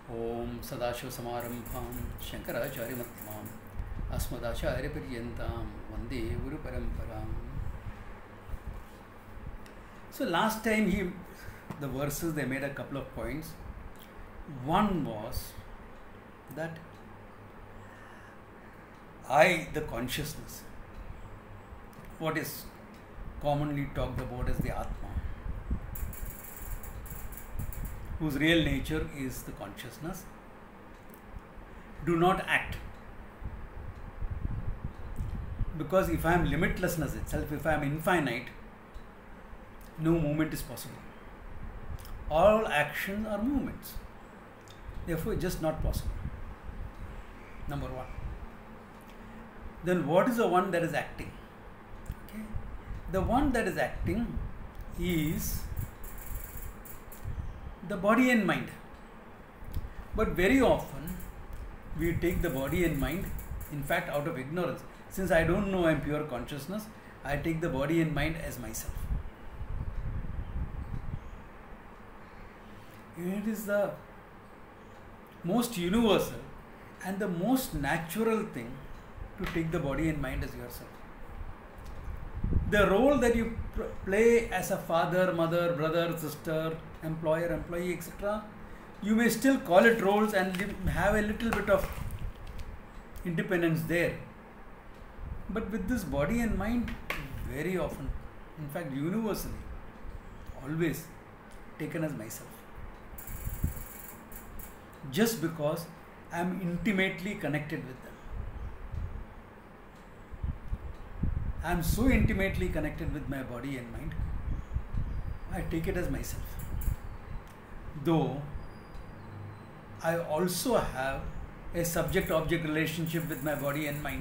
ओम सदाशिवसमारंभां शंकराचार्यमध्यमाम् अस्मदाचार्यपर्यन्तां वन्दे गुरुपरम्पराम्. So last time the verses, they made a couple of points. One was that I, the consciousness, what is commonly talked about as the Atma, whose real nature is the consciousness, do not act. Because if I am limitlessness itself, if I am infinite, no movement is possible. All actions are movements. Therefore, it's just not possible. Number one. Then what is the one that is acting? Okay. The one that is acting is the body and mind. But very often we take the body and mind, in fact, out of ignorance. Since I don't know I am pure consciousness, I take the body and mind as myself. It is the most universal and the most natural thing to take the body and mind as yourself. The role that you play as a father, mother, brother, sister, employer, employee, etc., you may still call it roles and have a little bit of independence there. But with this body and mind, very often, in fact universally, always taken as myself. Just because I am intimately connected with them. I am so intimately connected with my body and mind, I take it as myself. Though I also have a subject-object relationship with my body and mind.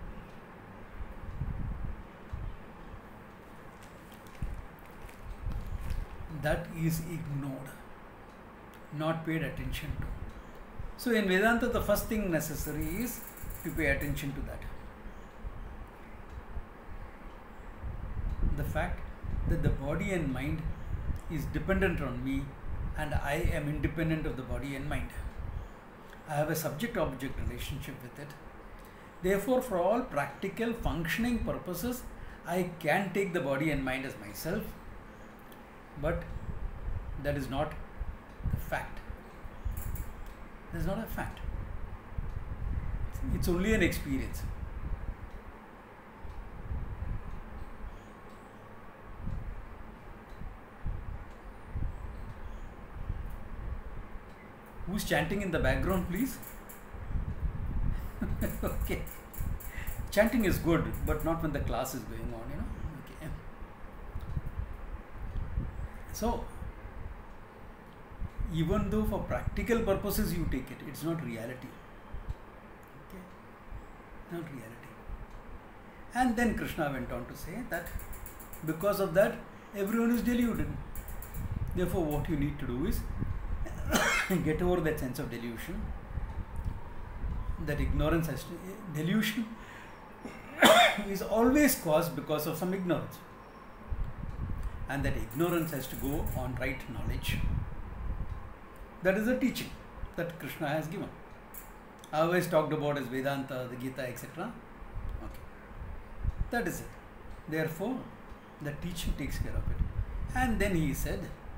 That is ignored, not paid attention to. So in Vedanta, the first thing necessary is to pay attention to that. The fact that the body and mind is dependent on me and I am independent of the body and mind. I have a subject-object relationship with it. Therefore, for all practical functioning purposes, I can take the body and mind as myself, but that is not a fact. That is not a fact. It's only an experience. Who's chanting in the background, please? Okay. Chanting is good, but not when the class is going on, Okay. So, even though for practical purposes you take it, it's not reality. Okay. Not reality. And then Krishna went on to say that because of that, everyone is deluded. Therefore, what you need to do is get over that sense of delusion. That ignorance has to, delusion is always caused because of some ignorance. And that ignorance has to go on right knowledge. That is the teaching that Krishna has given. I always talked about as Vedanta, the Gita, etc. Okay. That is it. Therefore, the teaching takes care of it. And then he said,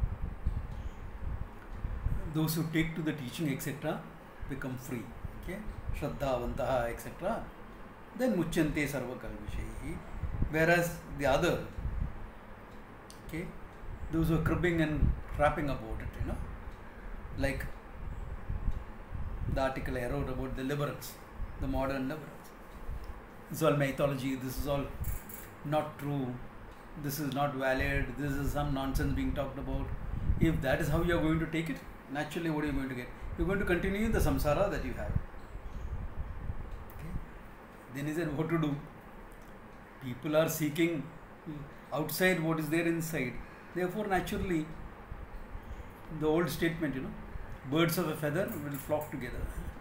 those who take to the teaching, etc., become free. Okay? Shraddhavantaha, etc. Then muchyante sarvakalvishehi. Whereas the other, okay, those who are cribbing and rapping about it, like the article I wrote about the liberals, the modern liberals. This is all mythology, this is all not true, this is not valid, this is some nonsense being talked about. If that is how you are going to take it, naturally what are you going to get? You are going to continue in the samsara that you have. Okay. Then he said, what to do? People are seeking outside what is there inside. Therefore, naturally, the old statement, birds of a feather will flock together.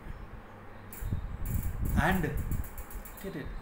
And, get it,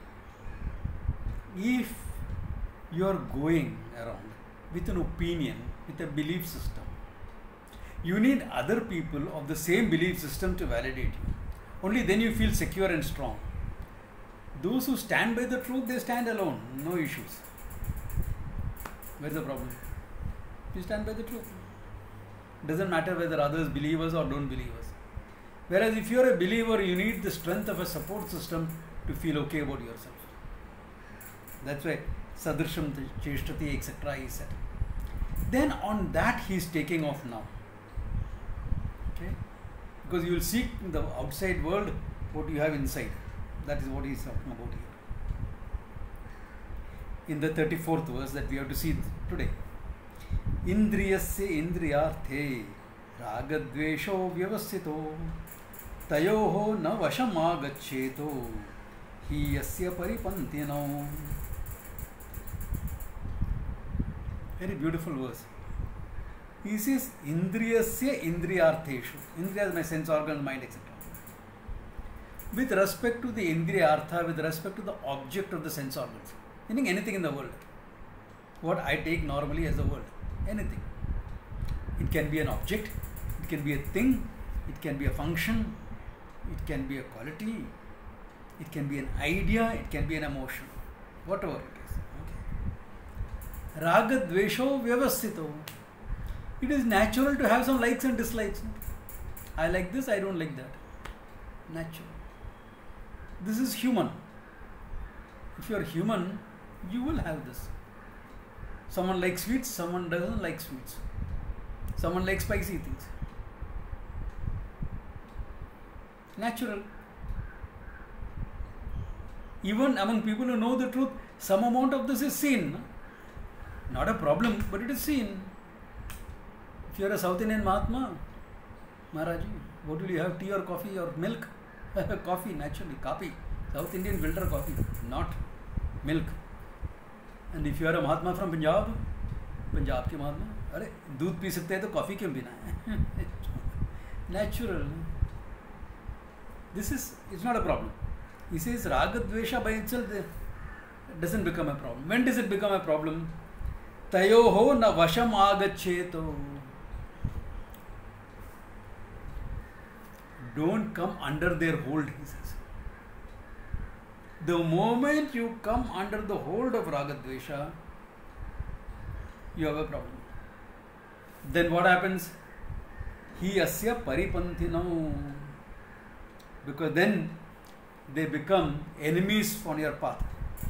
if you are going around with an opinion, with a belief system, You need other people of the same belief system to validate you. Only then you feel secure and strong. Those who stand by the truth, they stand alone, no issues. Where's the problem? You stand by the truth. Doesn't matter whether others believe us or don't believe us. Whereas if you're a believer, you need the strength of a support system to feel okay about yourself. That's why Sadrisham Cheshtati, etc. he said. Then on that he is taking off now. Okay? Because you will seek in the outside world what you have inside. That is what he is talking about here. In the 34th verse that we have to see today. Indriyasya indriyarthe ragadvesho vyavasthito tayoho na vasham agaccheto hi yasya paripantino. Very beautiful verse. He says indriyasya indriyartheshu. Indriya is my sense organ, mind, etc. With respect to the indriyartha, with respect to the object of the sense organs, meaning anything in the world, what I take normally as the world, anything. It can be an object, it can be a thing, it can be a function, it can be a quality, it can be an idea, it can be an emotion, whatever it is. Okay. Raga dvesho vyavasthito. It is natural to have some likes and dislikes. I like this, I don't like that. Natural. This is human. If you are human, you will have this. Someone likes sweets, someone doesn't like sweets. Someone likes spicy things. Natural. Even among people who know the truth, some amount of this is seen. Not a problem, but it is seen. If you are a South Indian Mahatma, Maharaji, what will you have, tea or coffee or milk? Coffee, naturally, coffee. South Indian filter coffee, not milk. And if you are a Mahatma from Punjab, Punjab ke Mahatma, अरे दूध P सकते हैं तो coffee क्यों पीना है? Natural. This is, it's not a problem. He says raga dvesha by itself doesn't become a problem. When does it become a problem? Tayoho na vasham agaccheto. Don't come under their hold, he says. The moment you come under the hold of raga dvesha, you have a problem. Then what happens? Hi asya paripantino. Because then they become enemies on your path.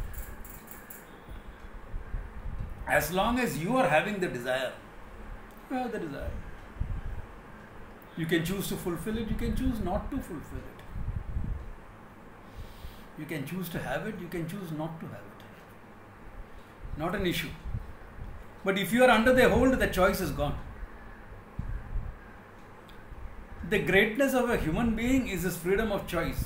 As long as you are having the desire, you have the desire. You can choose to fulfill it, you can choose not to fulfill it. You can choose to have it, you can choose not to have it. Not an issue. But if you are under their hold, the choice is gone. The greatness of a human being is his freedom of choice.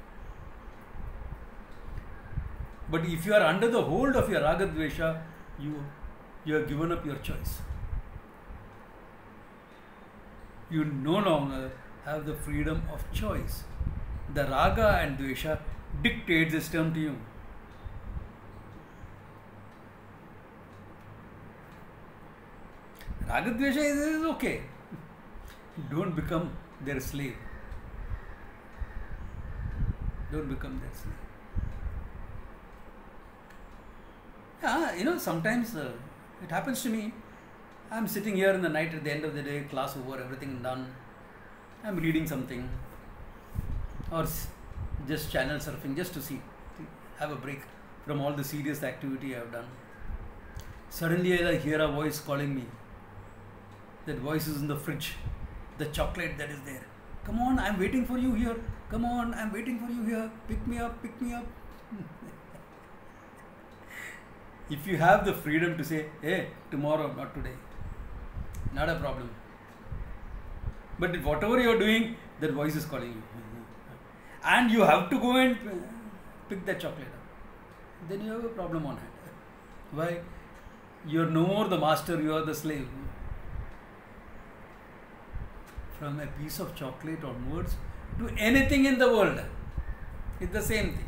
But if you are under the hold of your raga dvesha, you have given up your choice. You no longer have the freedom of choice. The raga and dvesha dictates this term to you. Raga dvesha is okay. Don't become their slave. Don't become their slave. Yeah, sometimes it happens to me. I'm sitting here in the night at the end of the day, class over, everything done. I'm reading something or just channel surfing just to have a break from all the serious activity I've done. Suddenly I hear a voice calling me. That voice is in the fridge, the chocolate that is there. Come on, I'm waiting for you here. Come on, I'm waiting for you here. Pick me up, pick me up. If you have the freedom to say, hey, tomorrow, not today, not a problem. But whatever you're doing, that voice is calling you. And you have to go and pick that chocolate up. Then you have a problem on hand. Why? You're no more the master, you are the slave. From a piece of chocolate onwards to anything in the world, it's the same thing.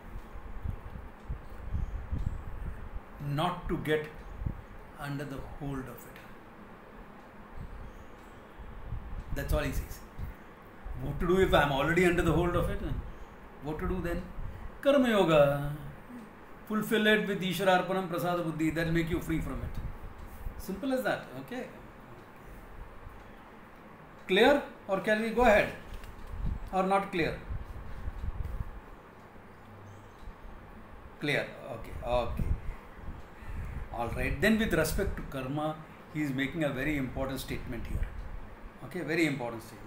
Not to get under the hold of it. That's all he says. What to do if I am already under the hold of it? What to do then? Karma Yoga. Fulfill it with Ishwararpanam Prasada Buddhi. That will make you free from it. Simple as that. Okay. Clear? Or can we go ahead? Or not clear? Clear. Okay. Okay. Alright. Then with respect to karma, he is making a very important statement here. Okay. Very important statement.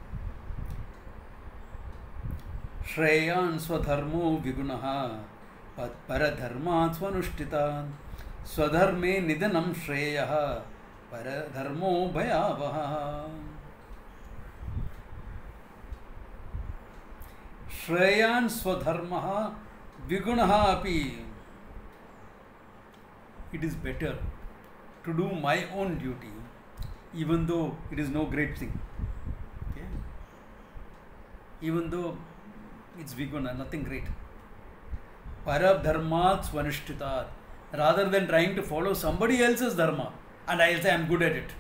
Shreyan swadharmo vigunaha paradharmat swanushtita swadharme nidanam shreyaha paradharmo bhayavaha. Shreyan swadharmaha vigunaha api. It is better to do my own duty, even though it is no great thing. Okay? Even though it's viguna, nothing great. Paradharmat swanishtitat. Rather than trying to follow somebody else's dharma, and I'll say I'm good at it.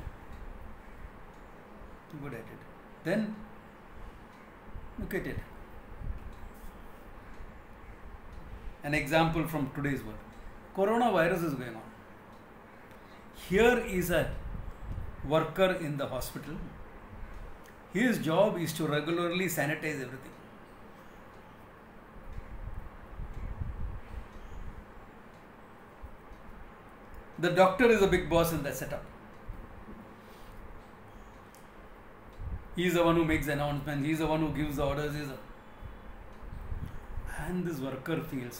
Good at it. Then look at it. An example from today's world. Coronavirus is going on. Here is a worker in the hospital. His job is to regularly sanitize everything. The doctor is a big boss in that setup. He is the one who makes the announcements. He is the one who gives the orders. And this worker feels,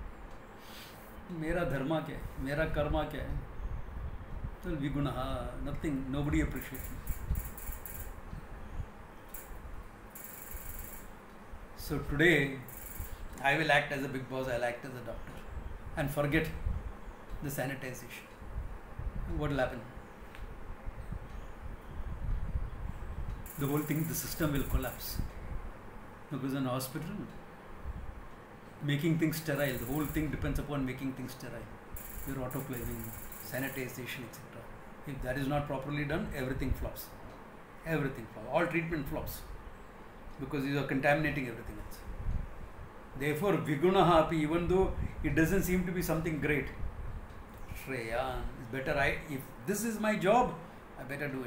मेरा धर्मा क्या है, मेरा कर्मा क्या है, तो विगुणः, nothing, nobody appreciates me. So today, I will act as a big boss, I will act as a doctor, and forget the sanitization. What will happen? The whole thing, the system will collapse. Because in a hospital, making things sterile, the whole thing depends upon making things sterile. Your autoclaving, sanitization, etc. If that is not properly done, everything flops. Everything flops. All treatment flops. Because you are contaminating everything else. Therefore, vigunaha api, even though it doesn't seem to be something great, Shreya, it's better if this is my job, I better do it.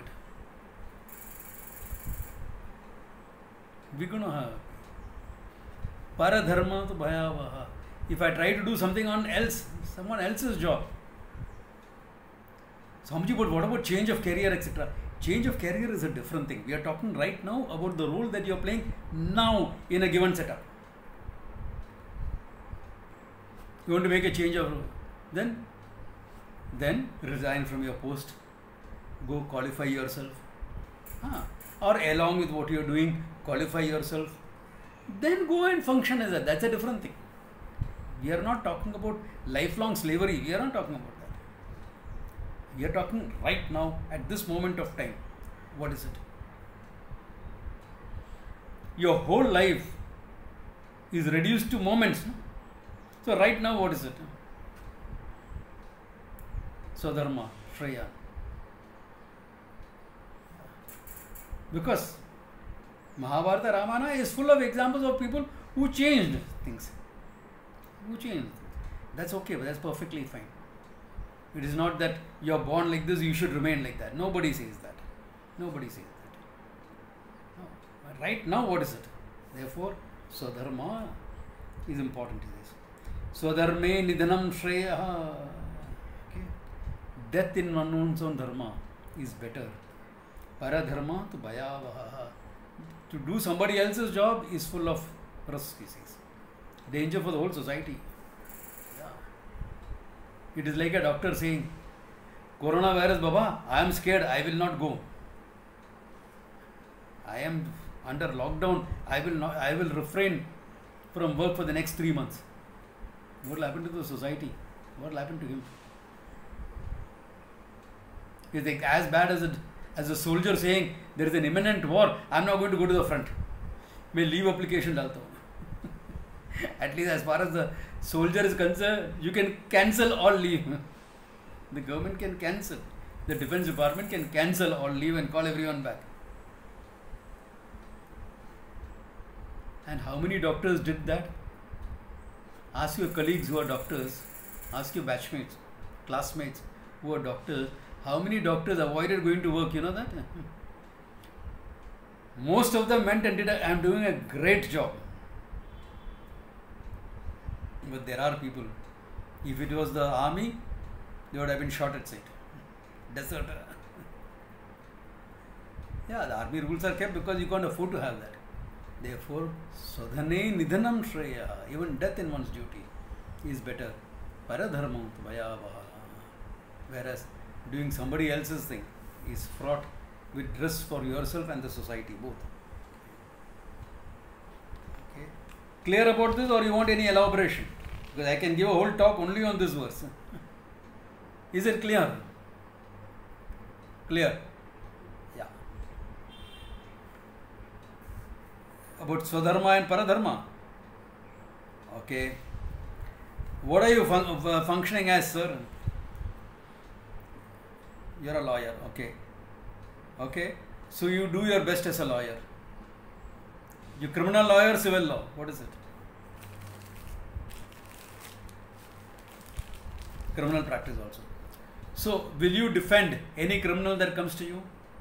Vigunaha. Paradharma to bhayavaha. If I try to do something on someone else's job. Samji, but what about change of career, etc.? Change of career is a different thing. We are talking right now about the role that you are playing now in a given setup. You want to make a change of role. Then resign from your post. Go qualify yourself. Or along with what you are doing, qualify yourself. Then go and function as that. That's a different thing. We are not talking about lifelong slavery. We are not talking about that. We are talking right now, at this moment of time. What is it? Your whole life is reduced to moments. No? So right now, what is it? Swadharma, Shreya. Because Mahabharata, Ramayana is full of examples of people who changed things. That's okay, but that's perfectly fine. It is not that you are born like this, you should remain like that. Nobody says that. Nobody says that. No. But right now, what is it? Therefore, Swadharma is important to this. Swadharme nidhanam shreyaha. Okay. Death in one's own dharma is better. Paradharma to bhayavaha. To do somebody else's job is full of risk, he says. Danger for the whole society. Yeah. It is like a doctor saying, Coronavirus, Baba, I am scared, I will not go. I am under lockdown, I will refrain from work for the next 3 months. What will happen to the society? What will happen to him? It's like as bad as a soldier saying, there is an imminent war, I am not going to go to the front. May leave application dalta hu. At least as far as the soldier is concerned, you can cancel all leave. The government can cancel. The defense department can cancel all leave and call everyone back. And how many doctors did that? Ask your colleagues who are doctors, ask your batchmates, classmates who are doctors, how many doctors avoided going to work, you know that? Most of them went and did, I am doing a great job. But there are people, if it was the army, they would have been shot at sight. Deserter. Yeah, the army rules are kept because you can't afford to have that. Therefore, Swadhane Nidhanam Shreya, even death in one's duty is better. Paradharmam Vayavaha. Whereas doing somebody else's thing is fraught with risk for yourself and the society both. Okay. Clear about this, or you want any elaboration? Because I can give a whole talk only on this verse. Is it clear? Clear? Yeah. About Swadharma and Paradharma. Okay. What are you functioning as, sir? You're a lawyer. Okay. Okay. So you do your best as a lawyer. You criminal lawyer, civil law. What is it? Criminal practice also. So will you defend any criminal that comes to you?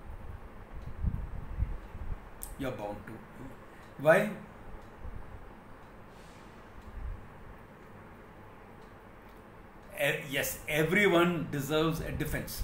You're bound to. Why? Yes, everyone deserves a defense.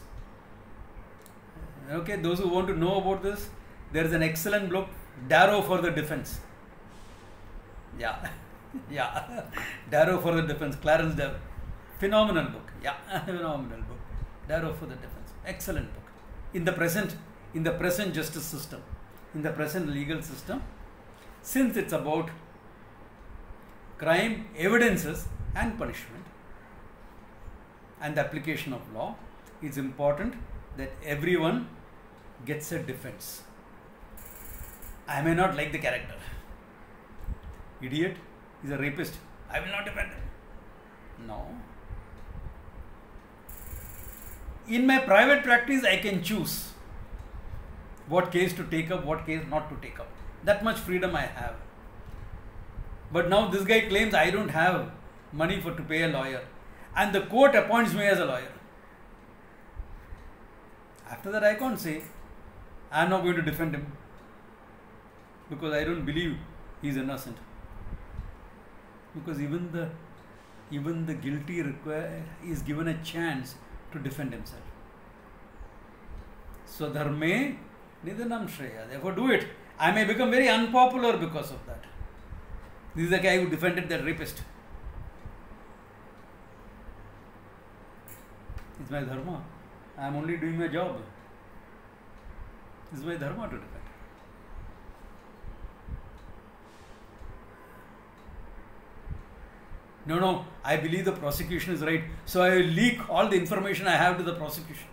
Okay, those who want to know about this, there is an excellent book, Darrow for the Defense. Yeah, yeah, Darrow for the Defense, Clarence Darrow. Phenomenal book. Yeah, phenomenal book. Darrow for the Defense. Excellent book. In the present justice system, in the present legal system, since it's about crime, evidences and punishment and the application of law, it's important that everyone gets a defense. I may not like the character. Idiot, he's a rapist. I will not defend him. No. In my private practice, I can choose what case to take up, what case not to take up. That much freedom I have. But now this guy claims I don't have money to pay a lawyer. And the court appoints me as a lawyer. After that, I can't say, I am not going to defend him. Because I don't believe he is innocent. Because even the guilty is given a chance to defend himself. So dharme nidhanam shreya. Therefore do it. I may become very unpopular because of that. This is the guy who defended that rapist. It's my dharma. I am only doing my job. It's my dharma to defend. No, I believe the prosecution is right, so I will leak all the information I have to the prosecution.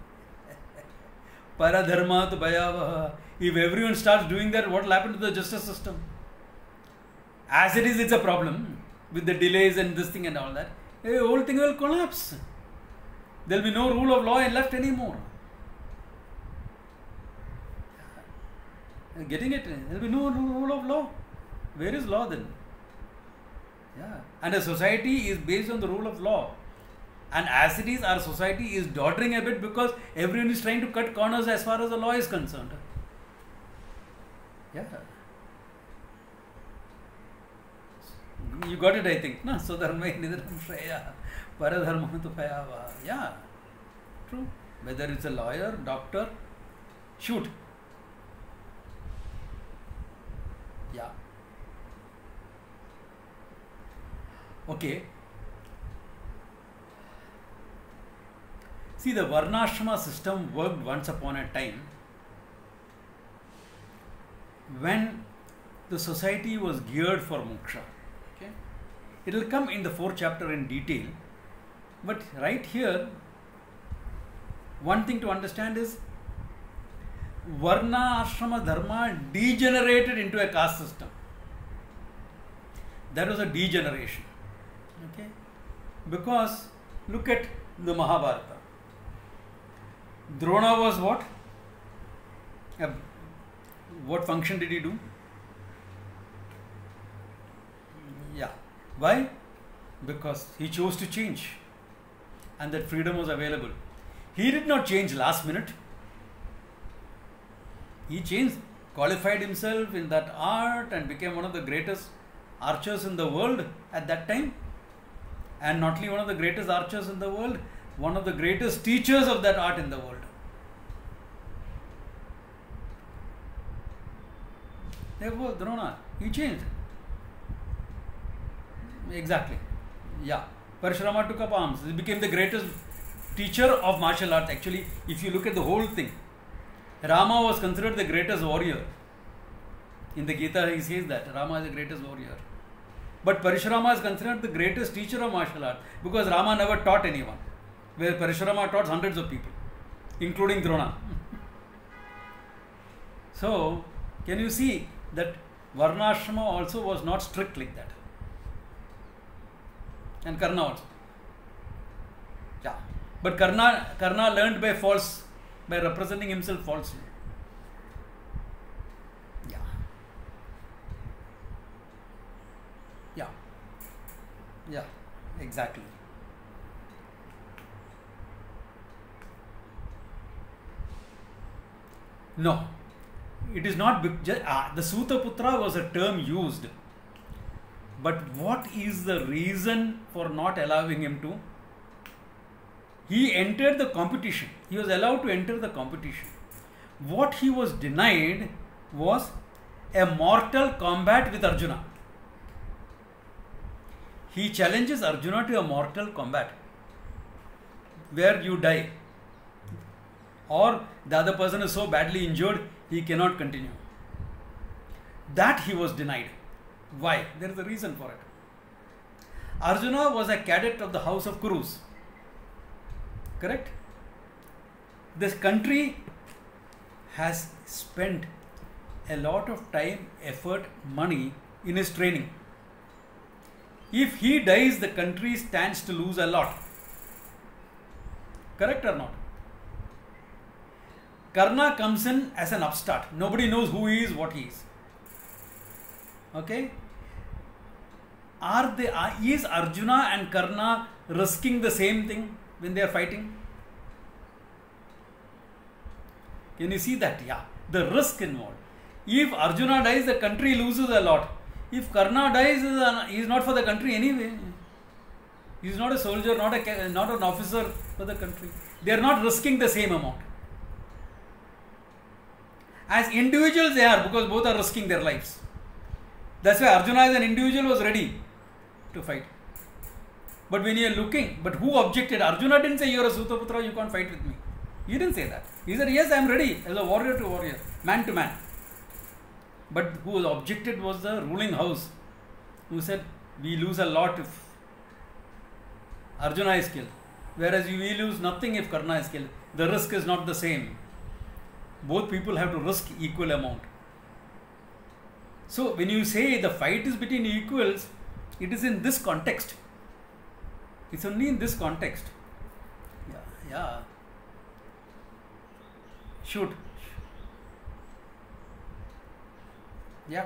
Paradharma to bhayavaha. If everyone starts doing that, what will happen to the justice system? As it is, it's a problem with the delays and this thing and all that. The whole thing will collapse. There will be no rule of law left anymore. Getting it? There will be no rule of law. Where is law then? Yeah. And a society is based on the rule of law. And as it is, our society is doddering a bit because everyone is trying to cut corners as far as the law is concerned. Yeah. You got it, I think. No? So dharma nidhanam shreya. Paradharma tu bhayavaha. Yeah. True. Whether it's a lawyer, doctor, shoot. Yeah. Okay. See, the Varnashrama system worked once upon a time when the society was geared for moksha. Okay. It will come in the 4th chapter in detail. But right here, one thing to understand is Varna, Ashrama, Dharma degenerated into a caste system. That was a degeneration. Okay? Because look at the Mahabharata. Drona was what? What function did he do? Why? Because he chose to change, and that freedom was available. He did not change last minute. He changed, qualified himself in that art and became one of the greatest archers in the world at that time. And not only one of the greatest archers in the world, one of the greatest teachers of that art in the world. Therefore, Drona, he changed. Exactly. Yeah. Parashurama took up arms. He became the greatest teacher of martial arts. Actually, if you look at the whole thing, Rama was considered the greatest warrior. In the Gita, he says that Rama is the greatest warrior. But Parashurama is considered the greatest teacher of martial arts because Rama never taught anyone, where Parashurama taught hundreds of people, including Drona. So, can you see that Varnashrama also was not strict like that? And Karna also. Yeah. But Karna learned by representing himself falsely. Yeah. Yeah. Yeah. Exactly. No. It is not. The Sutaputra was a term used. But what is the reason for not allowing him to? He entered the competition. He was allowed to enter the competition. What he was denied was a mortal combat with Arjuna. He challenges Arjuna to a mortal combat where you die, or the other person is so badly injured he cannot continue. That he was denied. Why? There is a reason for it. Arjuna was a cadet of the house of Kurus. Correct? This country has spent a lot of time, effort, money in his training. If he dies, the country stands to lose a lot. Correct or not? Karna comes in as an upstart. Nobody knows who he is, what he is. Okay? Is Arjuna and Karna risking the same thing when they are fighting? Can you see that? Yeah. The risk involved. If Arjuna dies, the country loses a lot. If Karna dies, he is not for the country anyway. He is not a soldier, not an officer for the country. They are not risking the same amount. As individuals they are, because both are risking their lives. That's why Arjuna as an individual was ready to fight. But when you are looking, but who objected? Arjuna didn't say, you are a Sutaputra, you can't fight with me. He didn't say that. He said, yes, I am ready as a warrior to warrior, man to man. But who objected was the ruling house, who said, we lose a lot if Arjuna is killed. Whereas we lose nothing if Karna is killed. The risk is not the same. Both people have to risk equal amount. So when you say the fight is between equals, it is in this context. It's only in this context. Yeah. Shoot. Yeah.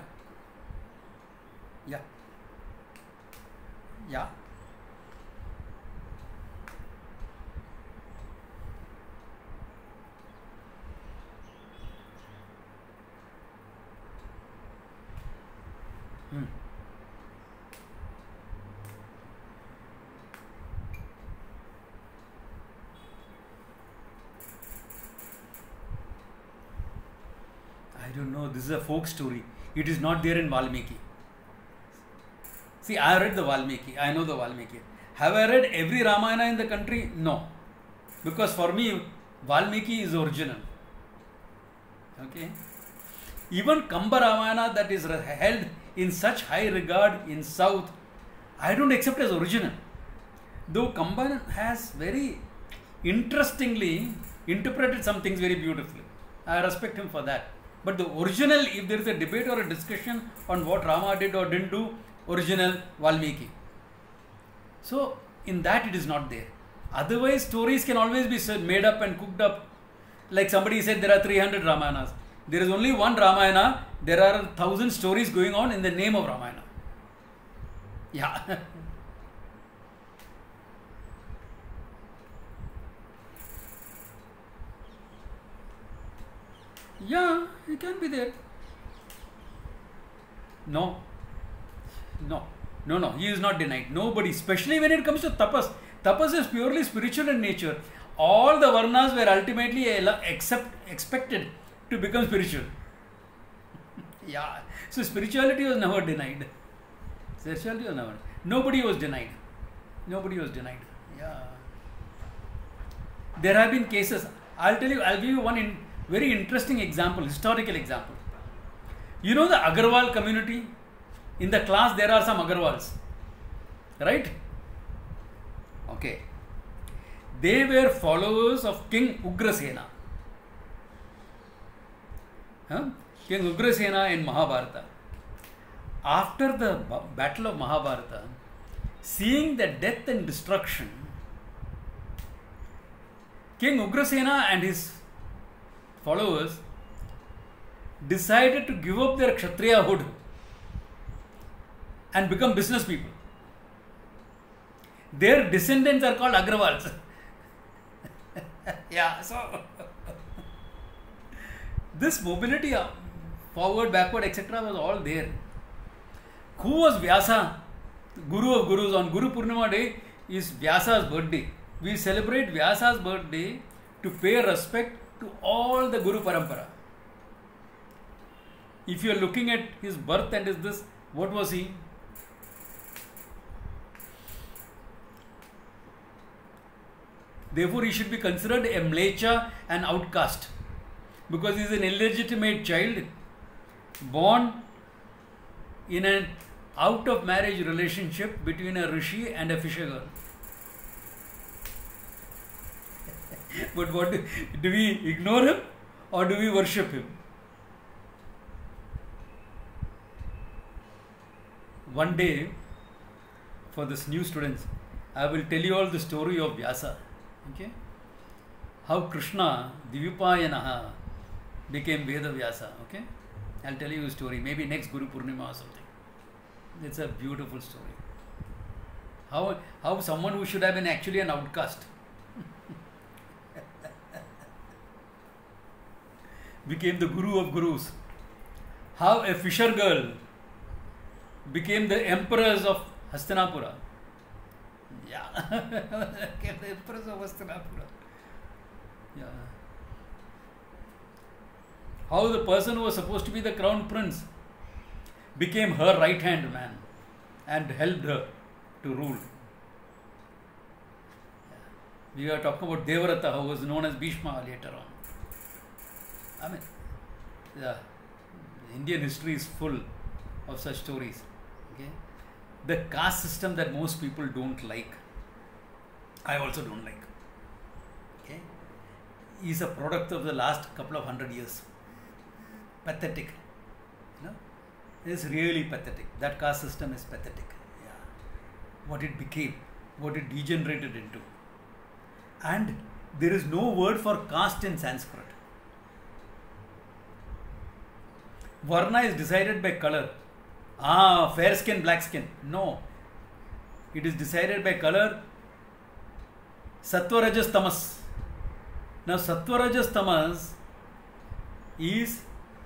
I don't know, this is a folk story. It is not there in Valmiki. See, I have read the Valmiki. I know the Valmiki. Have I read every Ramayana in the country? No. Because for me, Valmiki is original. Okay. Even Kamba Ramayana that is held in such high regard in South, I don't accept as original. Though Kamba has very interestingly interpreted some things very beautifully. I respect him for that. But the original, if there is a debate or a discussion on what Rama did or didn't do, original Valmiki. So, in that it is not there. Otherwise, stories can always be made up and cooked up. Like somebody said, there are 300 Ramayanas. There is only one Ramayana. There are 1,000 stories going on in the name of Ramayana. Yeah. Yeah, it can be there. No, no, no. He is not denied. Nobody, especially when it comes to tapas. Tapas is purely spiritual in nature. All the varnas were ultimately expected to become spiritual. Yeah. So spirituality was never denied. Spirituality was never. Nobody was denied. Nobody was denied. Yeah. There have been cases. I'll tell you. I'll give you one very interesting example, historical example. You know the Agarwal community? In the class there are some Agarwals. Right? Okay. They were followers of King Ugrasena. King Ugrasena in Mahabharata. After the battle of Mahabharata, seeing the death and destruction, King Ugrasena and his followers decided to give up their Kshatriya hood and become business people. Their descendants are called Agrawals. Yeah, so this mobility forward, backward, etc. was all there. Who was Vyasa? Guru of Gurus. On Guru Purnima day is Vyasa's birthday. We celebrate Vyasa's birthday to pay respect to all the Guru Parampara. If you are looking at his birth and this, what was he? Therefore, he should be considered a mlecha and outcast because he is an illegitimate child born in an out of marriage relationship between a rishi and a fisher girl. But what do we ignore him or do we worship him? One day, for this new students, I will tell you all the story of Vyasa. Okay? How Krishna, Divipayanaha, became Veda Vyasa. Okay? I'll tell you a story. Maybe next Guru Purnima or something. It's a beautiful story. How someone who should have been actually an outcast became the Guru of Gurus. How a fisher girl became the emperors of Hastinapura. Yeah. Became the emperors of Hastinapura. Yeah. How the person who was supposed to be the crown prince became her right hand man and helped her to rule. We are talking about Devrata, who was known as Bhishma later on. I mean, yeah, Indian history is full of such stories. Okay, the caste system that most people don't like, I also don't like. Okay, is a product of the last couple of 100 years. Pathetic. You know, it's really pathetic. That caste system is pathetic. Yeah, what it became, what it degenerated into, and there is no word for caste in Sanskrit. Varna is decided by color. Fair skin, black skin. No. It is decided by color. Sattva, Rajas, Tamas. Now, Sattva, Rajas, Tamas is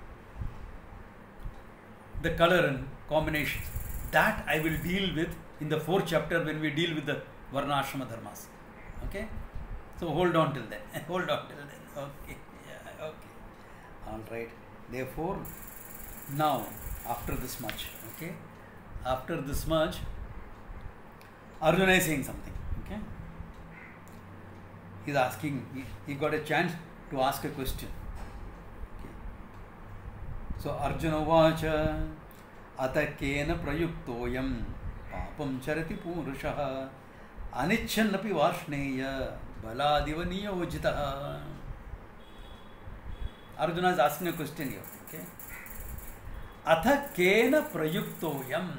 the color and combinations. That I will deal with in the 4th chapter when we deal with the Varna Ashrama Dharmas. Okay? So, hold on till then. Hold on till then. Okay. Yeah, okay. All right. Therefore, now, after this much, okay, after this much, Arjuna is saying something, okay. He is asking, he got a chance to ask a question. Okay. So, Arjuna vacha atakena prayuktoyam papam charati purushaha anichchanapi varshneya baladiva niyojitaha. Arjuna is asking a question here, okay. Atha kena prayuktoyam.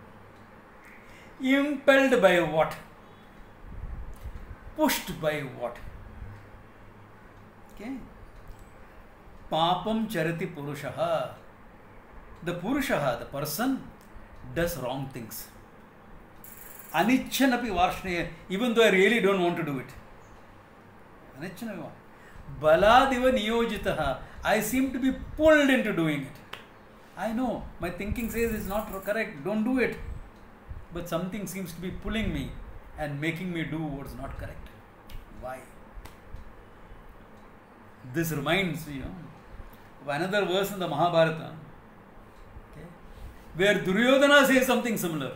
Impelled by what? Pushed by what? Okay. Papam charati purushaha. The purushaha, the person, does wrong things. Anichanapi varshneya, even though I really don't want to do it. Anichanapi. Baladiva niyojitaha, I seem to be pulled into doing it. I know, my thinking says it's not correct, don't do it. But something seems to be pulling me and making me do what's not correct. Why? This reminds me, of another verse in the Mahabharata, okay, where Duryodhana says something similar.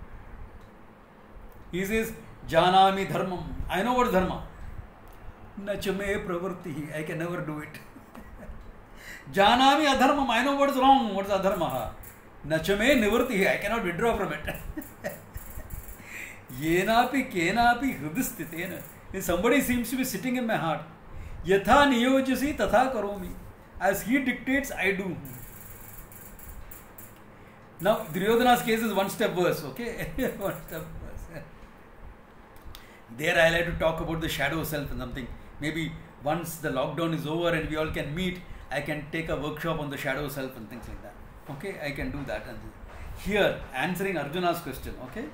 He says, Janami dharmam. I know what dharma. Nachame pravartihi. I can never do it. Janami adharmam. I know what's wrong. What's adharma? Nachame nivartihi. I cannot withdraw from it. Yenapi kenapi hridistitena. Somebody seems to be sitting in my heart. Yatha niyojasi tatha karomi. As he dictates, I do. Now, Duryodhana's case is one step worse, okay? One step worse. There I like to talk about the shadow self and something. Maybe once the lockdown is over and we all can meet, I can take a workshop on the shadow self and things like that. Okay, I can do that. And here, answering Arjuna's question, okay?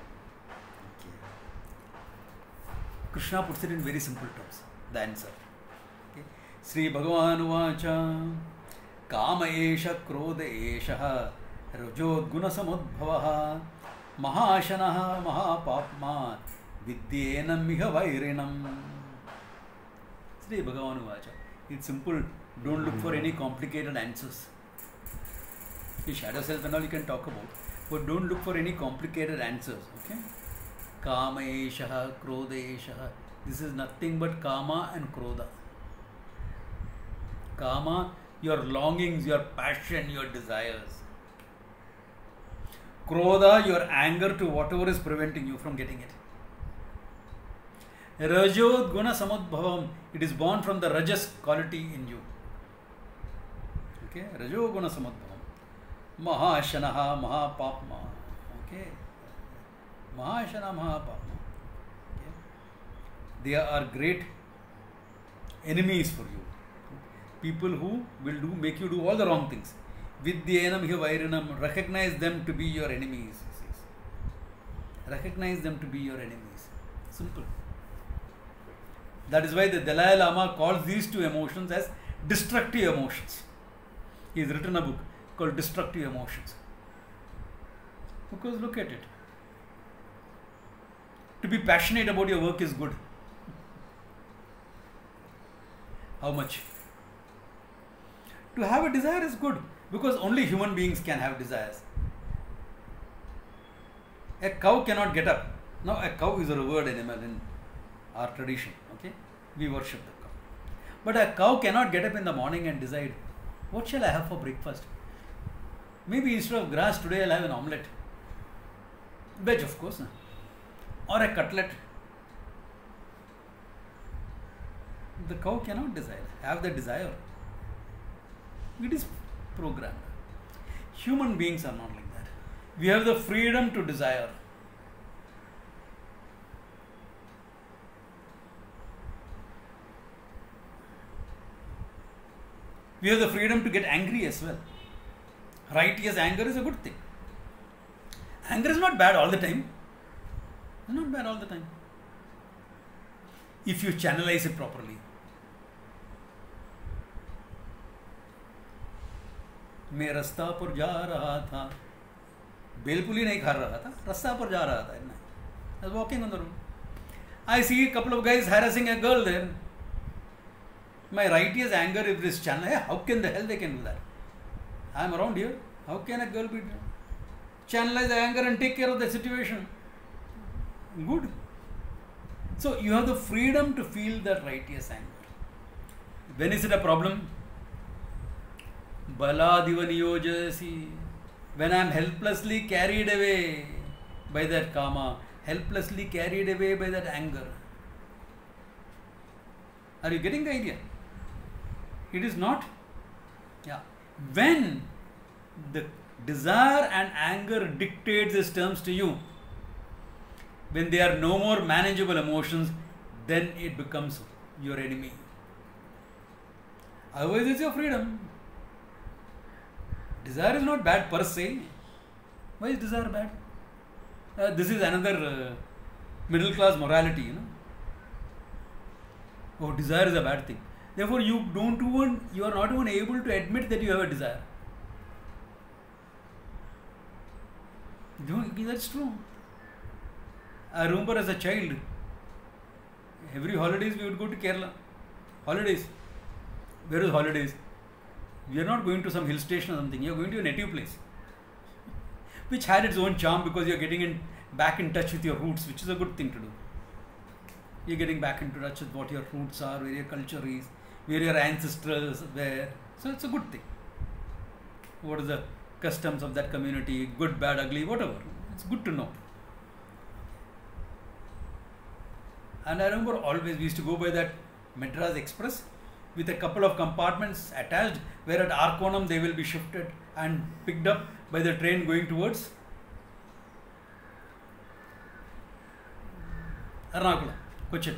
Krishna puts it in very simple terms, the answer. Okay. Sri Bhagavan Uvacha Kama Esha Krodha Esha Rajodguna Samudbhavaha Mahashanaha Mahapapma Vidyenam Miha Vairinam. Sri Bhagavan Uvacha. It's simple. Don't look for any complicated answers. The shadow self and all you can talk about, but don't look for any complicated answers. Okay? Kama esha, krodha esha. This is nothing but kama and krodha. Kama, your longings, your passion, your desires. Krodha, your anger to whatever is preventing you from getting it. Rajod guna samudbhavam. It is born from the rajas quality in you. Okay? Rajo guna samudbhavam. Mahashanaha mahapapma. Okay? Mahashana mahapapma. Okay? They are great enemies for you. People who will make you do all the wrong things. Vidyenam hiya vairinam. Recognize them to be your enemies. Recognize them to be your enemies. Simple. That is why the Dalai Lama calls these two emotions as destructive emotions. He has written a book called Destructive Emotions. Because look at it. To be passionate about your work is good. How much? To have a desire is good, because only human beings can have desires. A cow cannot get up. Now a cow is a revered animal in our tradition. Okay? We worship the cow. But a cow cannot get up in the morning and decide, what shall I have for breakfast? Maybe instead of grass today I'll have an omelette. Veg, of course. Or a cutlet. The cow cannot decide, have the desire. It is programmed. Human beings are not like that. We have the freedom to desire. We have the freedom to get angry as well. Righteous anger is a good thing. Anger is not bad all the time. It's not bad all the time. If you channelize it properly. मैं रास्ता पर जा रहा था, बेलपुली नहीं खा रहा था, रास्ता पर जा रहा था. I was walking on the road. I see a couple of guys harassing a girl there. My righteous anger, if this channel, hey, how can the hell they can do that? I am around here. How can a girl be channelize the anger and take care of the situation? Good. So you have the freedom to feel that righteous anger. When is it a problem? Baladiva niyojasi. When I am helplessly carried away by that kama, helplessly carried away by that anger. Are you getting the idea? It is not. Yeah. When the desire and anger dictates its terms to you, when they are no more manageable emotions, then it becomes your enemy. Otherwise, it's your freedom. Desire is not bad per se. Why is desire bad? This is another middle class morality, Oh, desire is a bad thing. Therefore, you are not even able to admit that you have a desire. That's true. I remember as a child, every holidays we would go to Kerala. Holidays. Where is holidays? We are not going to some hill station or something. You are going to a native place, which had its own charm because you are getting back in touch with your roots, which is a good thing to do. You are getting back into touch with what your roots are, where your culture is, where your ancestors were. So it's a good thing. What is the customs of that community, good, bad, ugly, whatever. It's good to know. And I remember always we used to go by that Madras Express with a couple of compartments attached, where at Arkonam they will be shifted and picked up by the train going towards Ernakulam, Cochin.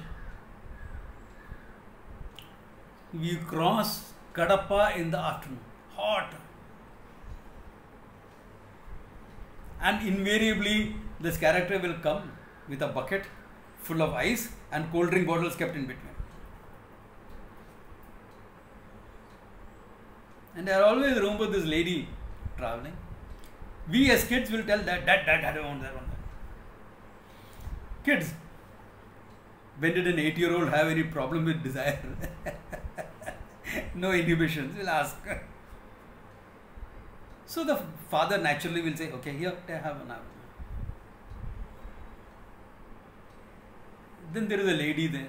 We cross Kadapa in the afternoon, hot. And invariably this character will come with a bucket full of ice and cold drink bottles kept in between. And I always remember this lady traveling. We as kids will tell that, I don't want that one. Kids, when did an 8-year-old have any problem with desire? No inhibitions, we'll ask. So the father naturally will say, okay, here, have an apple. Then there is a lady there.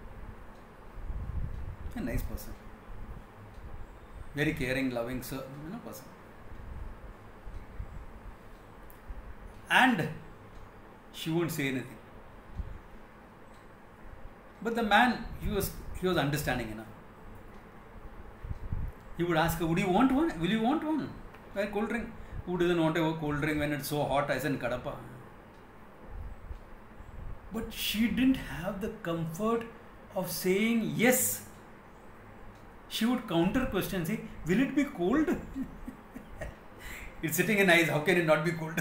A nice person. Very caring, loving person. And she won't say anything. But the man, he was understanding enough. He would ask her, would you want one? Will you want one? A cold drink. Who doesn't want a cold drink when it's so hot as in Kadapa? But she didn't have the comfort of saying yes. She would counter question, say, will it be cold? It's sitting in ice, how can it not be cold?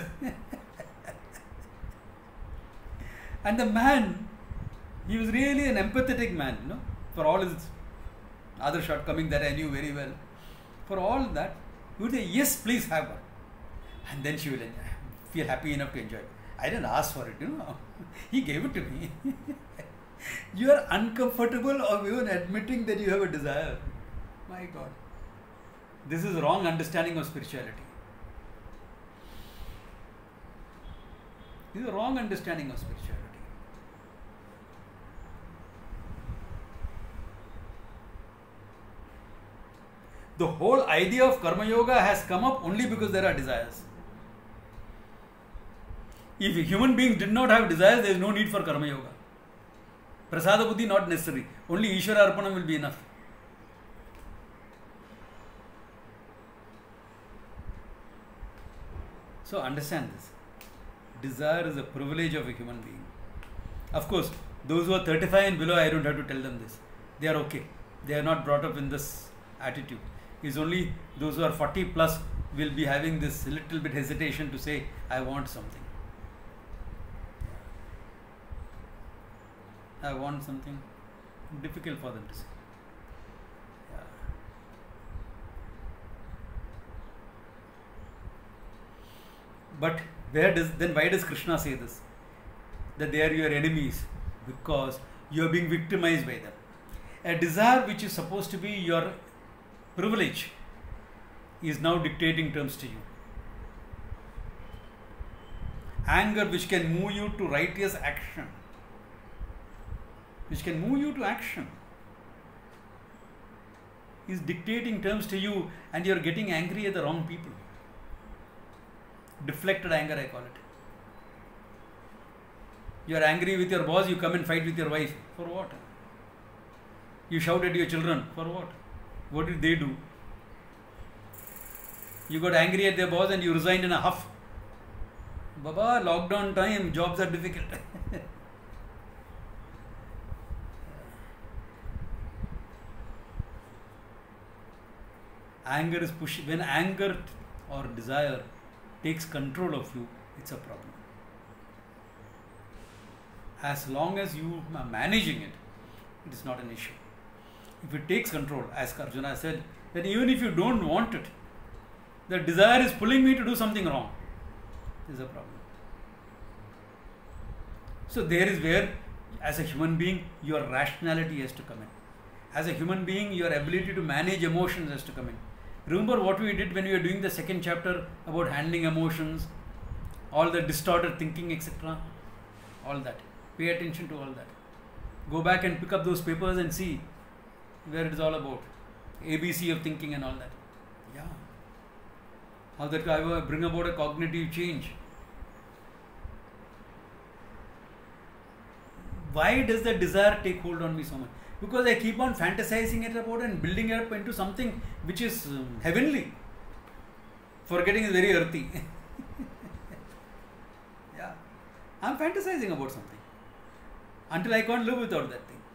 And the man, he was really an empathetic man, for all his other shortcomings that I knew very well. For all that, he would say, yes, please have one. And then she will feel happy enough to enjoy it. I didn't ask for it, He gave it to me. You are uncomfortable of even admitting that you have a desire. My God. This is wrong understanding of spirituality. This is a wrong understanding of spirituality. The whole idea of Karma Yoga has come up only because there are desires. If human beings did not have desires, there is no need for Karma Yoga. Prasada Buddhi not necessary. Only Ishvara Arpanam will be enough. So understand this. Desire is a privilege of a human being. Of course, those who are 35 and below, I don't have to tell them this. They are okay. They are not brought up in this attitude. It's only those who are 40 plus will be having this little bit hesitation to say, I want something. I want something. Difficult for them to say. Yeah. But why does Krishna say this? That they are your enemies, because you are being victimized by them. A desire which is supposed to be your privilege is now dictating terms to you. Anger which can move you to righteous action, is dictating terms to you, and you are getting angry at the wrong people. Deflected anger, I call it. You are angry with your boss, you come and fight with your wife. For what? You shout at your children. For what? What did they do? You got angry at their boss and you resigned in a huff. Baba, lockdown time, jobs are difficult. Anger is pushing. When anger or desire takes control of you, it's a problem. As long as you are managing it, it is not an issue. If it takes control, as Arjuna said, then even if you don't want it, the desire is pulling me to do something wrong, is a problem. So there is where, as a human being, your rationality has to come in. As a human being, your ability to manage emotions has to come in. Remember what we did when we were doing the second chapter about handling emotions, all the distorted thinking, etc. All that. Pay attention to all that. Go back and pick up those papers and see where it is all about. ABC of thinking and all that. Yeah. How that guy will bring about a cognitive change. Why does the desire take hold on me so much? Because I keep on fantasizing it about and building it up into something which is heavenly. Forgetting is very earthy. Yeah. I'm fantasizing about something. Until I can't live without that thing.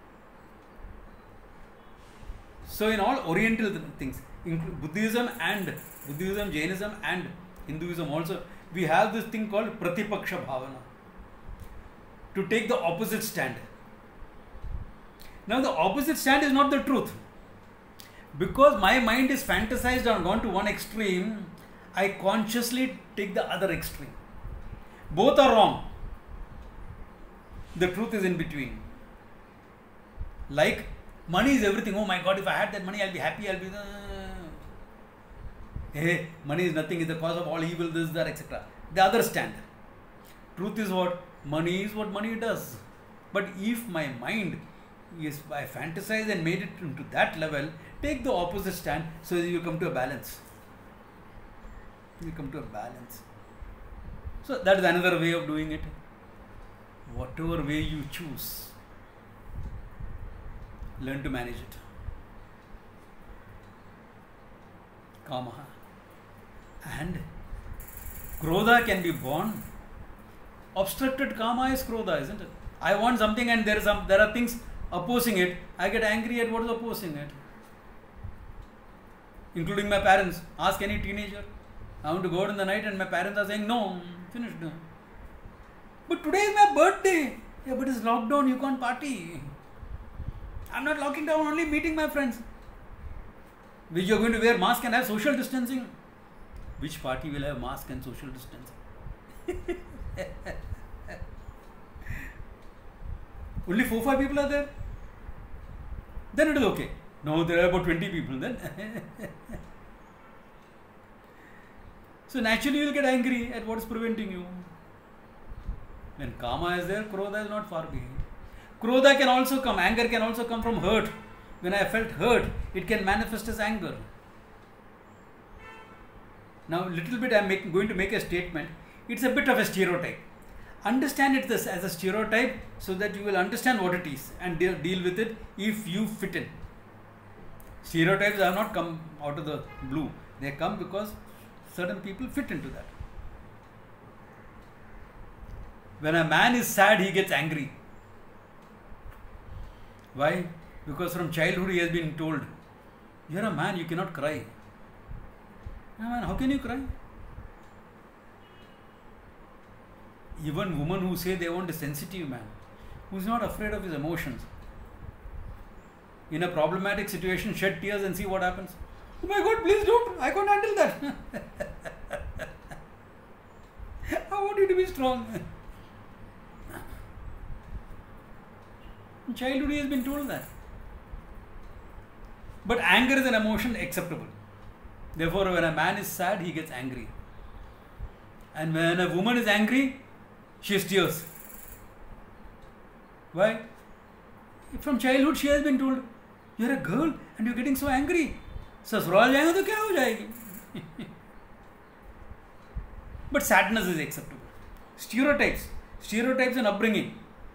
So in all Oriental things, Buddhism, Jainism and Hinduism also, we have this thing called Pratipaksha Bhavana. To take the opposite stand. Now the opposite stand is not the truth. Because my mind is fantasized and gone to one extreme, I consciously take the other extreme. Both are wrong. The truth is in between. Like, money is everything. Oh my God, if I had that money, I'll be happy. I'll be... Hey, money is nothing. It's the cause of all evil, this, that, etc. The other stand. Truth is what? Money is what money does. But if my mind is, I fantasize and made it into that level, take the opposite stand so that you come to a balance. You come to a balance. So that is another way of doing it. Whatever way you choose, learn to manage it. Kamaha. And Krodha can be born. Obstructed Kama is Krodha, isn't it? I want something and there are things opposing it. I get angry at what is opposing it. Including my parents. Ask any teenager. I want to go out in the night and my parents are saying, no, finished. But today is my birthday. Yeah, but it's lockdown, you can't party. I'm not locking down, only meeting my friends. Which you're going to wear mask and have social distancing. Which party will have mask and social distancing? Only 4-5 people are there. Then it is okay. No, there are about 20 people then. So naturally you will get angry at what is preventing you. When Kama is there, Krodha is not far behind. Krodha can also come, anger can also come from hurt. When I felt hurt, it can manifest as anger. Now, little bit I am going to make a statement. It's a bit of a stereotype. Understand it as a stereotype so that you will understand what it is and deal with it if you fit in. Stereotypes have not come out of the blue. They come because certain people fit into that. When a man is sad, he gets angry. Why? Because from childhood he has been told, you are a man, you cannot cry. Man, how can you cry? Even women who say they want a sensitive man, who is not afraid of his emotions, in a problematic situation, shed tears and see what happens. Oh my God, please don't, I can't handle that. I want you to be strong. In childhood he has been told that. But anger is an emotion acceptable. Therefore, when a man is sad, he gets angry. And when a woman is angry, she has tears. Why? From childhood she has been told, you are a girl and you are getting so angry. ससुराल जाएंगे तो क्या हो जाएगी? But sadness is acceptable. Stereotypes and upbringing.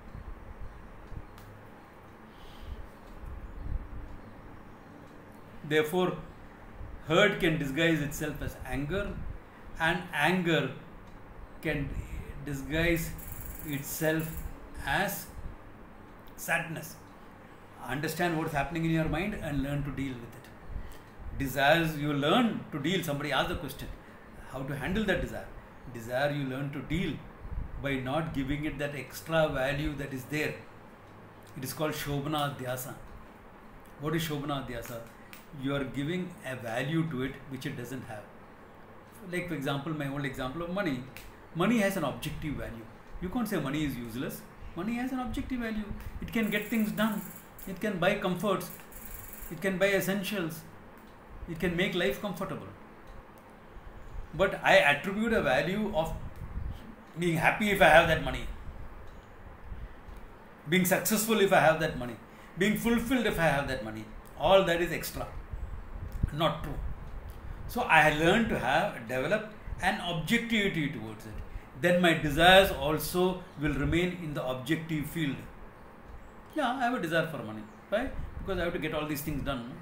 Therefore, hurt can disguise itself as anger, and anger can disguise itself as sadness. Understand what's happening in your mind and learn to deal with it. Desires you learn to deal. Somebody asked the question, how to handle that desire. Desire you learn to deal by not giving it that extra value that is there. It is called Shobhana Adhyasa. What is Shobhana Adhyasa? You are giving a value to it which it doesn't have. Like for example, my old example of money. Money has an objective value. You can't say money is useless. Money has an objective value. It can get things done. It can buy comforts. It can buy essentials. It can make life comfortable. But I attribute a value of being happy if I have that money. Being successful if I have that money. Being fulfilled if I have that money. All that is extra. Not true. So I learned to develop an objectivity towards it. Then my desires also will remain in the objective field. Yeah, I have a desire for money. Why? Because I have to get all these things done.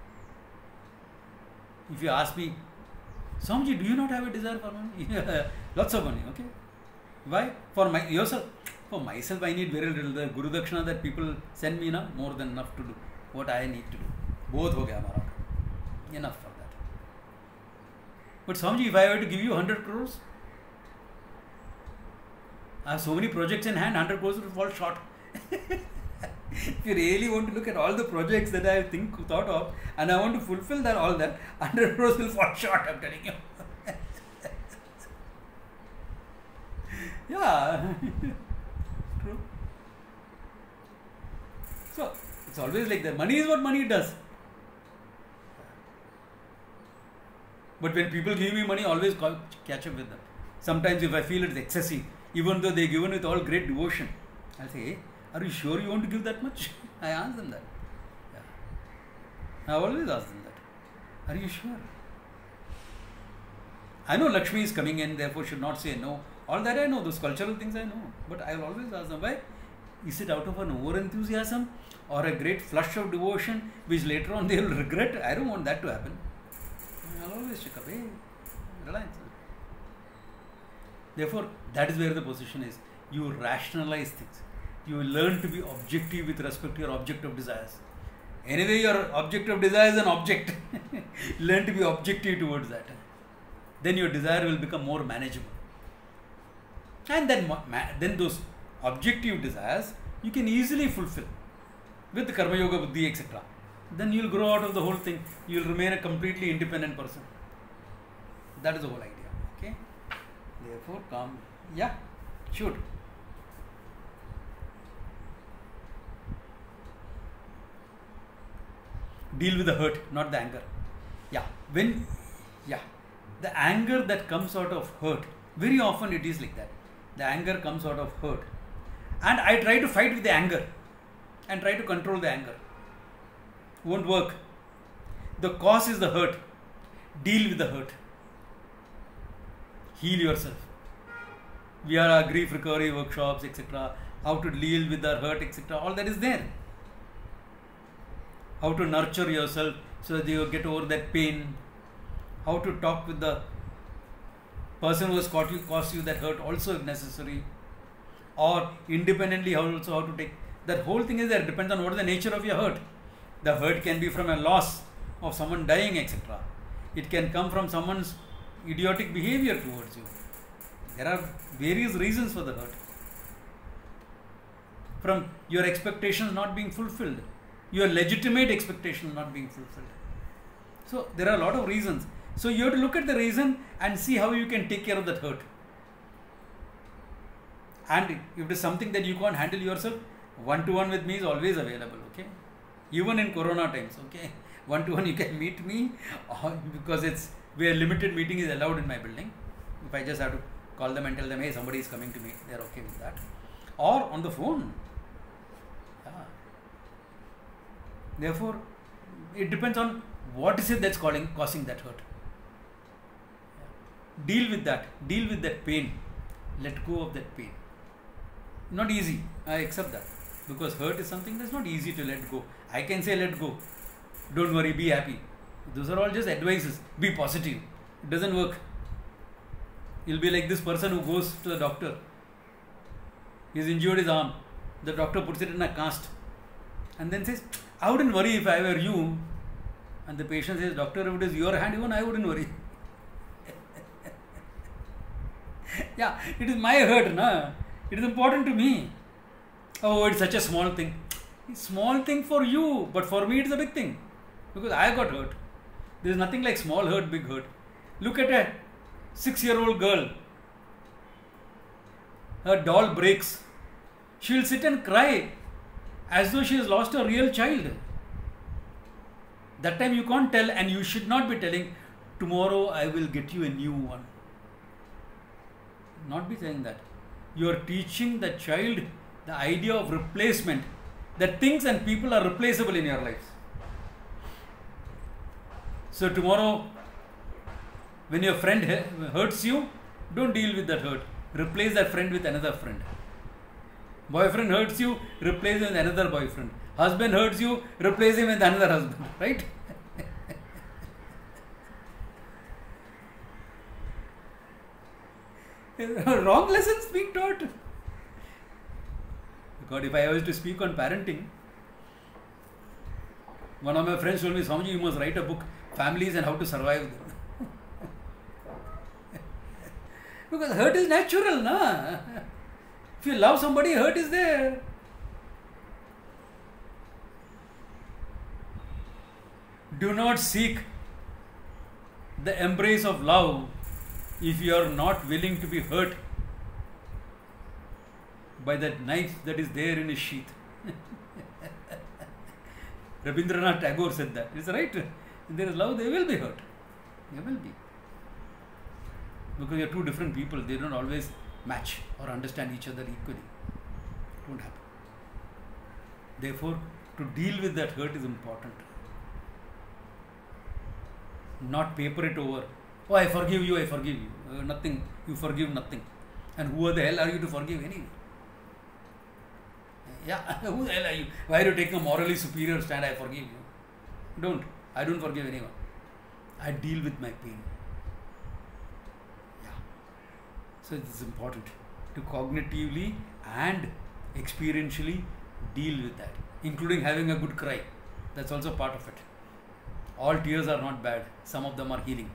If you ask me, Swamiji, do you not have a desire for money? Lots of money, okay? Why? For yourself. For myself, I need very little. The Guru Dakshina that people send me, more than enough to do what I need to do. Both ho gaya hamara. Enough for that. But Swamiji, if I were to give you 100 crores, I have so many projects in hand, 100 crores will fall short. If you really want to look at all the projects that I thought of, and I want to fulfill all that, 100 crores will fall short, I'm telling you. Yeah. True. So, it's always like that. Money is what money does. But when people give me money, always catch up with them. Sometimes if I feel it's excessive, even though they're given with all great devotion, I'll say, hey, are you sure you want to give that much? I ask them that. Yeah. I always ask them that. Are you sure? I know Lakshmi is coming in, therefore should not say no. All that I know, those cultural things I know. But I will always ask them, why? Is it out of an over-enthusiasm or a great flush of devotion which later on they will regret? I don't want that to happen. I'll always check up, hey, relax. Therefore, that is where the position is. You rationalize things. You learn to be objective with respect to your object of desires. Anyway, your object of desire is an object. Learn to be objective towards that. Then your desire will become more manageable. And then those objective desires you can easily fulfill with Karma Yoga, Buddhi, etc. Then you will grow out of the whole thing. You will remain a completely independent person. That is the whole idea. Okay. Therefore, calm. Yeah, should. Deal with the hurt, not the anger. Yeah. The anger that comes out of hurt, very often it is like that. The anger comes out of hurt. And I try to fight with the anger and try to control the anger. Won't work. The cause is the hurt. Deal with the hurt. Heal yourself. We are our grief recovery workshops, etc. How to deal with our hurt, etc. All that is there. How to nurture yourself so that you get over that pain. How to talk with the person who has caused you that hurt also if necessary. Or independently also how to take. That whole thing is there. Depends on what is the nature of your hurt. The hurt can be from a loss of someone dying, etc. It can come from someone's idiotic behavior towards you. There are various reasons for the hurt. From your expectations not being fulfilled. Your legitimate expectations not being fulfilled. So there are a lot of reasons. So you have to look at the reason and see how you can take care of that hurt. And if it is something that you can't handle yourself, one-to-one with me is always available, okay? Even in Corona times, okay? One-to-one you can meet me because where limited meeting is allowed in my building. If I just have to call them and tell them, hey, somebody is coming to me, they are okay with that. Or on the phone. Yeah. Therefore, it depends on what is it that's causing that hurt. Yeah. Deal with that pain. Let go of that pain. Not easy, I accept that. Because hurt is something that's not easy to let go. I can say let go. Don't worry, be happy. Those are all just advices. Be positive. It doesn't work. You'll be like this person who goes to the doctor. He's injured his arm. The doctor puts it in a cast. And then says, I wouldn't worry if I were you. And the patient says, doctor, if it is your hand, even I wouldn't worry. Yeah, it is my hurt, na. It is important to me. Oh, it's such a small thing. It's small thing for you, but for me it's a big thing. Because I got hurt. There is nothing like small hurt, big hurt. Look at a 6-year-old girl. Her doll breaks. She will sit and cry as though she has lost a real child. That time you can't tell, and you should not be telling, tomorrow I will get you a new one. Not be saying that. You are teaching the child the idea of replacement, that things and people are replaceable in your lives. So tomorrow, when your friend hurts you, don't deal with that hurt. Replace that friend with another friend. Boyfriend hurts you, replace him with another boyfriend. Husband hurts you, replace him with another husband. Right? Wrong lessons being taught. God, if I was to speak on parenting, one of my friends told me, Swamiji, you must write a book, Families and How to Survive Them. Because hurt is natural, na? If you love somebody, hurt is there. Do not seek the embrace of love if you are not willing to be hurt by that knife that is there in his sheath. Rabindranath Tagore said that. It's right. If there is love, they will be hurt. They will be. Because you are two different people. They don't always match or understand each other equally. It won't happen. Therefore, to deal with that hurt is important. Not paper it over. Oh, I forgive you, I forgive you. Nothing. You forgive nothing. And who the hell are you to forgive anyway? Yeah, who the hell are you? Why are you taking a morally superior stand? I forgive you. Don't. I don't forgive anyone. I deal with my pain. Yeah. So it is important to cognitively and experientially deal with that, including having a good cry. That's also part of it. All tears are not bad. Some of them are healing.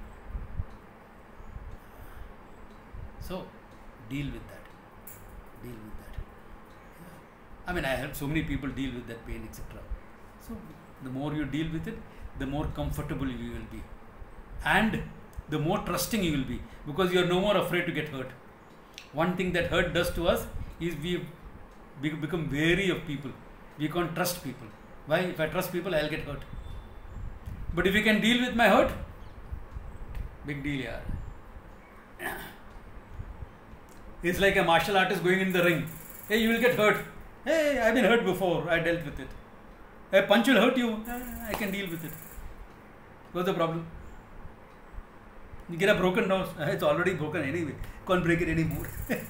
So, deal with that. Deal with that. Yeah. I mean, I help so many people deal with that pain, etc. So, the more you deal with it, the more comfortable you will be. And the more trusting you will be. Because you are no more afraid to get hurt. One thing that hurt does to us is we become wary of people. We can't trust people. Why? If I trust people, I'll get hurt. But if you can deal with my hurt, big deal, yaar. It's like a martial artist going in the ring. Hey, you will get hurt. Hey, I've been hurt before. I dealt with it. A punch will hurt you. I can deal with it. What's the problem? You get a broken nose. It's already broken anyway. Can't break it anymore.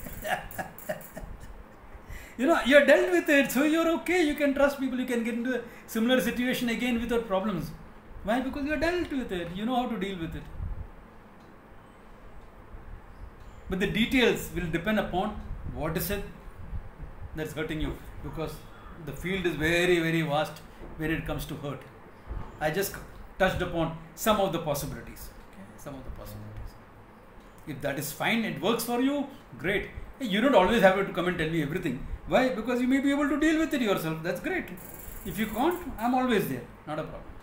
You know, you're dealt with it. So you're okay. You can trust people. You can get into a similar situation again without problems. Why? Because you're dealt with it. You know how to deal with it. But the details will depend upon what is it that's hurting you. Because the field is very, very vast when it comes to hurt. I just touched upon some of the possibilities. Okay? Some of the possibilities. If that is fine, it works for you, great. You don't always have to come and tell me everything. Why? Because you may be able to deal with it yourself. That's great. If you can't, I'm always there. Not a problem.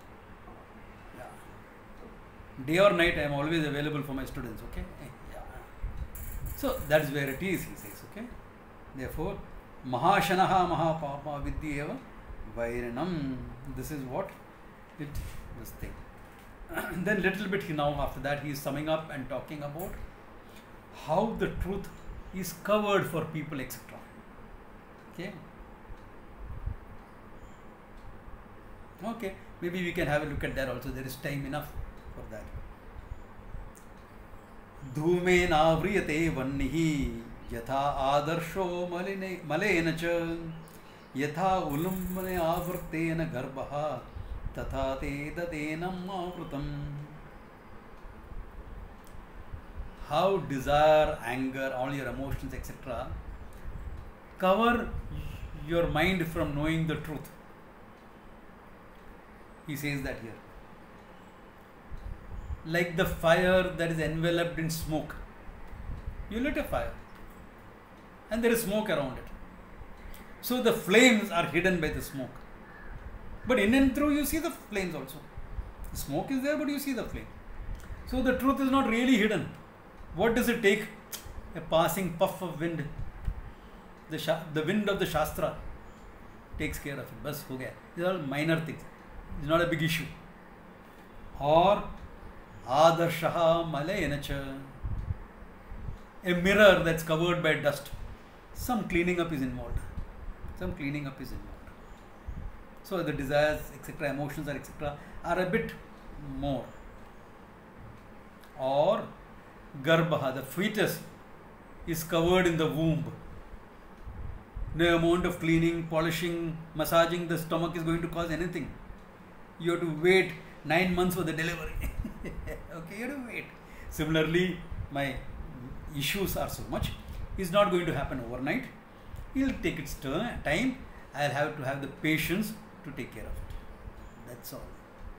Day or night, I am always available for my students, okay? Yeah. So, that's where it is, he says, okay? Therefore, Mahashanaha Mahapapa Vidyeva Vairanam. This is what this thing. Then little bit now after that, he is summing up and talking about how the truth is covered for people, etc. Okay? Okay, maybe we can have a look at that also. There is time enough for that. Dhume navriyate vannihi yatha adarsho malena cha yatha ulumne avrtena garbaha tatha te dadenam avrutam. How desire, anger, all your emotions, etc. cover your mind from knowing the truth. He says that here. Like the fire that is enveloped in smoke. You lit a fire and there is smoke around it. So the flames are hidden by the smoke. But in and through you see the flames also. The smoke is there, but you see the flame. So the truth is not really hidden. What does it take? A passing puff of wind. The wind of the Shastra takes care of it. Bas ho gaya. These are all minor things. It's not a big issue. Or Adarshaha Malayenacha. A mirror that's covered by dust. Some cleaning up is involved. Some cleaning up is involved. So the desires, etc., emotions, etc., are a bit more. Or Garbha, the fetus, is covered in the womb. No amount of cleaning, polishing, massaging the stomach is going to cause anything. You have to wait 9 months for the delivery. Okay, you have to wait. Similarly, my issues are so much. It's not going to happen overnight. It will take its time. I'll have to have the patience to take care of it. That's all.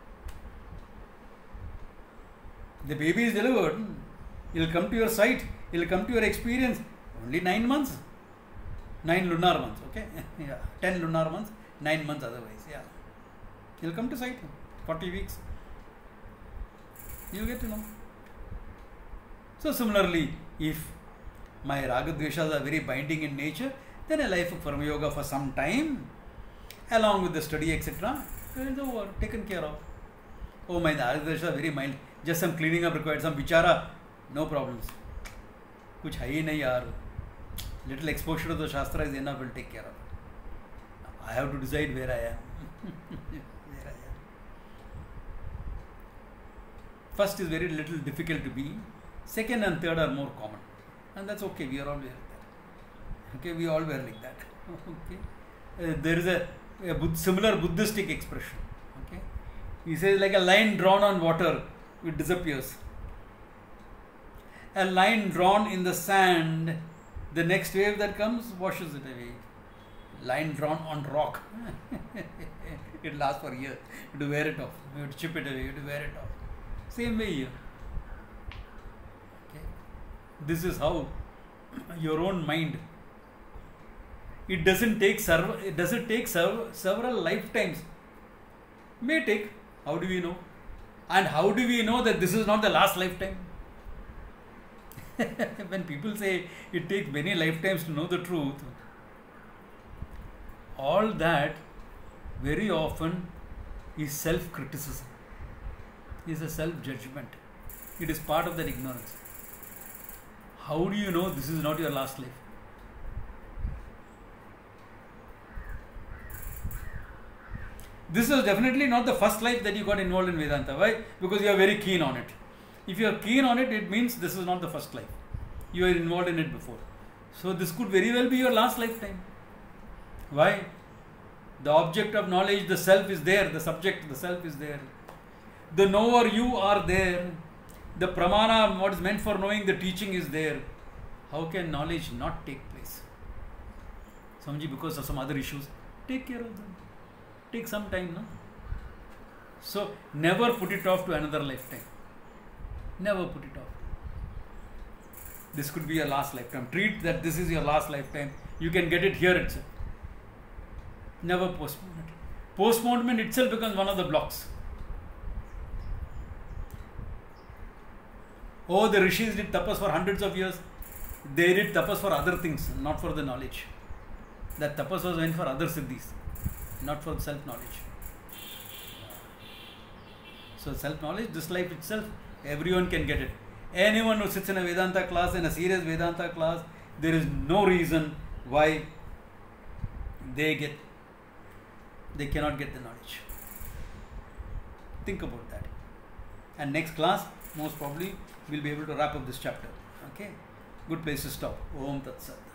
The baby is delivered. It will come to your sight. It will come to your experience. Only 9 months. 9 lunar months. Okay. Yeah. 10 lunar months. 9 months otherwise. Yeah. It will come to sight. 40 weeks. You will get to know. So similarly, if my raga dveshas are very binding in nature, then a life of karma yoga for some time, along with the study, etc., is over, taken care of. Oh, my raga dveshas are very mild. Just some cleaning up required, some vichara, no problems. Kuch hai hi nahi yaar. Little exposure to the Shastra is enough, will take care of it. I have to decide where I am. Where I am. First is very little difficult to be. Second and third are more common. And that's okay, we are all like that. Okay, we all were like that. Okay. There is a similar Buddhistic expression. Okay. He says like a line drawn on water, it disappears. A line drawn in the sand, the next wave that comes washes it away. Line drawn on rock. It lasts for a year. You have to wear it off. You have to chip it away. You have to wear it off. Same way here. Okay. This is how your own mind. It doesn't take several lifetimes. May take. How do we know? And how do we know that this is not the last lifetime? When people say it takes many lifetimes to know the truth, all that very often is self-criticism, is a self-judgment. It is part of that ignorance. How do you know this is not your last life? This is definitely not the first life that you got involved in Vedanta. Why? Because you are very keen on it. If you are keen on it, it means this is not the first life. You are involved in it before. So this could very well be your last lifetime. Why? The object of knowledge, the self is there. The subject, the self is there. The knower, you are there. The pramana, what is meant for knowing, the teaching is there. How can knowledge not take place? Samji, because of some other issues, take care of them. Take some time, no? So, never put it off to another lifetime. Never put it off. This could be your last lifetime. Treat that this is your last lifetime. You can get it here itself. Never postpone it. Postponement itself becomes one of the blocks. Oh, the rishis did tapas for hundreds of years. They did tapas for other things, not for the knowledge. That tapas was meant for other siddhis, not for self-knowledge. So self-knowledge, this life itself, everyone can get it. Anyone who sits in a Vedanta class, in a serious Vedanta class, there is no reason why they cannot get the knowledge. Think about that. And next class, most probably, we'll be able to wrap up this chapter. Okay? Good place to stop. Om Tat Sat.